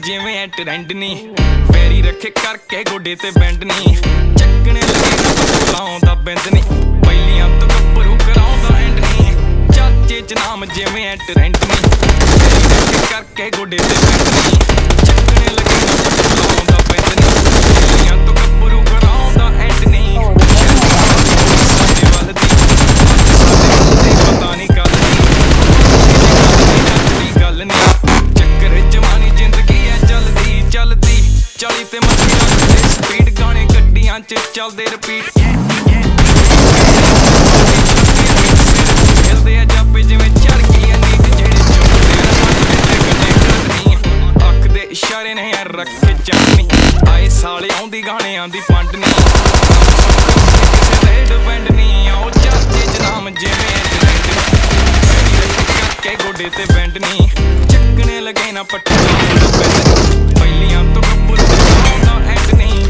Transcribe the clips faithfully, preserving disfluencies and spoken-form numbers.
ਜਿਵੇਂ ਐ ਟ੍ਰੈਂਡ ਨੀ ਫੇਰੀ ਰੱਖੇ ਕਰਕੇ ਗੋਡੇ ਤੇ ਬੈਂਡ ਨੀ ਚੱਕਣੇ ਲੱਗੇ ਨਾ ਲਾਉਂਦਾ ਬਿੰਦ ਨੀ ਪਹਿਲੀਆਂ ਤੋਂ ਗੱਭਰੂ ਕਰਾਉਂਦਾ ਐਂਡ ਨੀ ਚਾਚੇ ਚ ਨਾਮ ਜਿਵੇਂ ਐ ਟ੍ਰੈਂਡ ਨੀ ਫੇਰੀ ਰੱਖੇ ਕਰਕੇ ਗੋਡੇ ਤੇ ਬੈਂਡ ਨੀ ਚੱਕਣੇ ਲੱਗੇ ਨਾ ਲਾਉਂਦਾ ਬਿੰਦ ਨੀ ਪਹਿਲੀਆਂ ਤੋਂ ਗੱਭਰੂ ਕਰਾਉਂਦਾ ਐਂਡ ਨੀ ਸਾਡੇ ਵੱਲ ਦੀ ਸਾਡੇ ਪਤਾ ਨਹੀਂ ਗੱਲ ਗੱਲ ਨੀ ਚੱਕਰ ਜਵਾਨੀ ਜ਼ਿੰਦਗੀ ਐ ਚੱਲਦੀ ਚੱਲਦੀ ਚਾਲੀ ਤੇ ਮੱਥੀ ਰੱਖਦੇ ਸਪੀਡ ਗਾਣੇ ਗੱਡੀਆਂ ਚ ਚੱਲਦੇ ਰਿਪੀਟ ਹਿਲਦੇ ਆ ਜਾਪੇ ਜਿਵੇਂ ਚੜ ਗਈ ਐ ਨੀਂਦ ਜਿਹੜੇ ਚੁੱਕਦੇ ਅੱਖ ਦੇ ਇਸ਼ਾਰੇ ਨੇ ਯਾਰ ਰੱਖੇ ਚਾਹਨੀ ਆਏ ਸਾਲੇ ਆਉਂਦੀ ਗਾਣਿਆਂ ਦੀ ਫੰਡ ਨੀ ਕਿਸੇ ਤੇ ਡਿਪੈਂਡ ਨੀ ਆਓ ਚਾਚੇ ਚ ਨਾਮ ਜਿਵੇਂ ਕੇ ਗੋਡੇ ਤੇ ਬੈਂਡ ਨੀ ਚੱਕਣੇ ਲਗੇ ਨਾ ਪੱਟੇ ਪਹਿਲੀਆਂ ਤੋਂ ਗੱਭਰੂ ਦਾ ਐਂਡ ਨੀ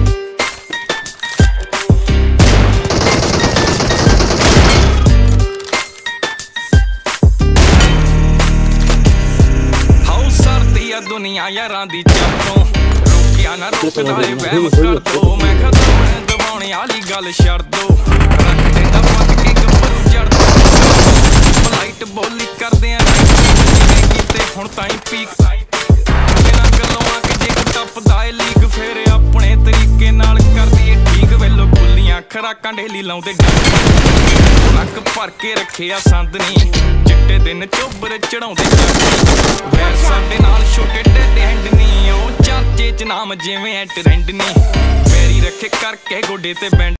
ਹਾਉ ਸਰਦੀ ਆ ਦੁਨੀਆ ਯਾਰਾਂ ਦੀ ਚਾਤੋਂ ਰੋਕਿਆ ਨਾ ਰੋਕਦਾ ਏ ਵਹਿਮ ਕਰ ਦੋ ਮੈਂ ਖਤਮ ਦਬਾਉਣੇ ਵਾਲੀ ਗੱਲ ਛੱਡ ਦੋ ਰੱਖਦੇ ਤਾਂ ਪੱਟ ਕੇ ਗੱਭਰੂ ਚੜ ਦੋ ਲਾਈਟ ਬੋਲੀ ਕਰਦੇ ਆ ਕੀਤੇ ਹੁਣ ਤਾਈਂ ਪੀਕ ਇਹਨਾਂ ਗੱਲੋਂ ਆ ਕੇ ਜੇ ਟੱਪਦਾ ਏ ਲੀਕ ਫੇਰ ਆਪਣੇ ਤਰੀਕੇ ਨਾਲ ਕਰਦੀ ਏ ਠੀਕ ਵੇਲੋ ਖੁੱਲੀਆਂ ਖਰਾਕਾਂ ਢੇਲੀ ਲਾਉਂਦੇ ਨੱਕ ਭਰ ਕੇ ਰੱਖਿਆ ਸੰਦ ਨੀ ਚਿੱਟੇ ਦਿਨ ਚੋਬਰ ਚੜਾਉਂਦੇ ਵੈਰ ਸਾਡੇ ਨਾਲ ਛੋਟੇ ਢੇਡੇ ਹੈਂਡ ਨੀ ਉਹ ਚਾਚੇ ਚ ਨਾਮ ਜਿਵੇਂ ਐ ਟ੍ਰੈਂਡ ਨੀ ਫੇਰੀ ਰੱਖੇ ਕਰਕੇ ਗੋਡੇ ਤੇ ਬੈਂਡ